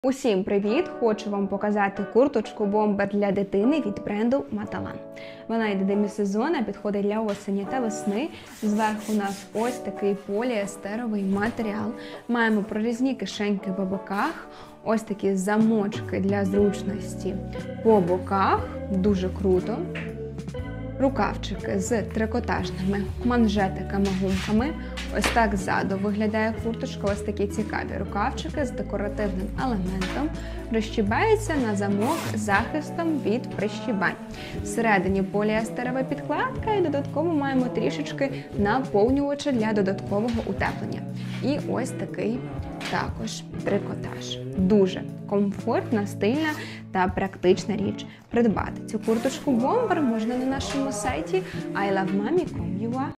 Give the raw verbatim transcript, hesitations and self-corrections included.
Усім привіт! Хочу вам показати курточку бомбер для дитини від бренду Маталан. Вона йде демісезонна, підходить для осені та весни. Зверху у нас ось такий поліестеровий матеріал. Маємо прорізні кишеньки по боках, ось такі замочки для зручності по боках, дуже круто. Рукавчики з трикотажними манжетиками-гумками. Ось так ззаду виглядає курточка, ось такі цікаві рукавчики з декоративним елементом. Розщібається на замок з захистом від прищібань. Всередині поліестерова підкладка і додатково маємо трішечки наповнювача для додаткового утеплення. І ось такий також трикотаж. Дуже комфортна, стильна та практична річ. Придбати цю курточку бомбер можна на нашому сайті ай лав мамі крапка ю а.